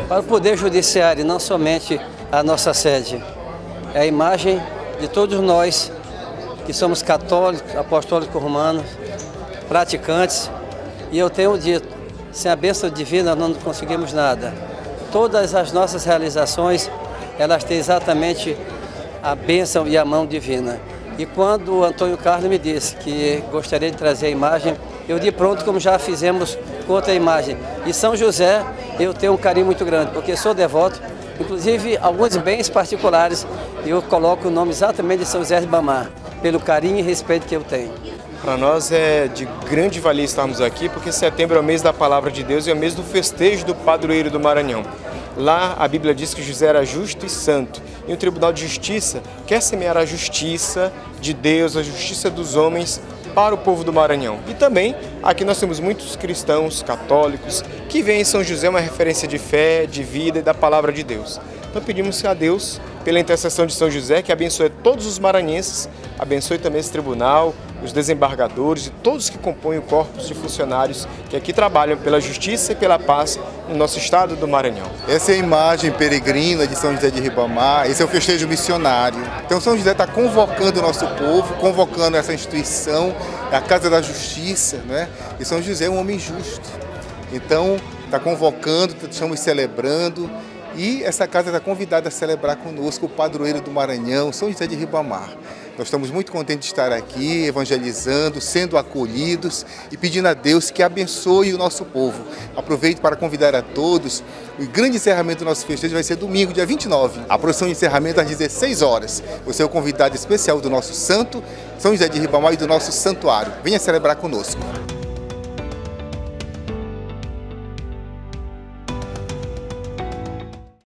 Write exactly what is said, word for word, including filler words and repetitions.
para o Poder Judiciário, não somente a nossa sede. É a imagem de todos nós que somos católicos, apostólicos romanos, praticantes, e eu tenho dito, sem a bênção divina não conseguimos nada. Todas as nossas realizações, elas têm exatamente a bênção e a mão divina. E quando o Antônio Carlos me disse que gostaria de trazer a imagem, eu de pronto, como já fizemos com outra imagem. E São José, eu tenho um carinho muito grande, porque sou devoto, inclusive alguns bens particulares, eu coloco o nome exatamente de São José de Ribamar, pelo carinho e respeito que eu tenho. Para nós é de grande valia estarmos aqui, porque setembro é o mês da Palavra de Deus e é o mês do festejo do padroeiro do Maranhão. Lá a Bíblia diz que José era justo e santo, e o Tribunal de Justiça quer semear a justiça de Deus, a justiça dos homens para o povo do Maranhão. E também aqui nós temos muitos cristãos católicos que veem em São José uma referência de fé, de vida e da Palavra de Deus. Então pedimos a Deus, pela intercessão de São José, que abençoe todos os maranhenses, abençoe também esse tribunal, os desembargadores e todos que compõem o corpo de funcionários que aqui trabalham pela justiça e pela paz no nosso estado do Maranhão. Essa é a imagem peregrina de São José de Ribamar, esse é o festejo missionário. Então São José está convocando o nosso povo, convocando essa instituição, a Casa da Justiça, né? E São José é um homem justo. Então está convocando, estamos celebrando. E essa casa está convidada a celebrar conosco o padroeiro do Maranhão, São José de Ribamar. Nós estamos muito contentes de estar aqui, evangelizando, sendo acolhidos e pedindo a Deus que abençoe o nosso povo. Aproveito para convidar a todos, o grande encerramento do nosso festejo vai ser domingo, dia vinte e nove. A procissão de encerramento às dezesseis horas. Você é o convidado especial do nosso santo, São José de Ribamar, e do nosso santuário. Venha celebrar conosco.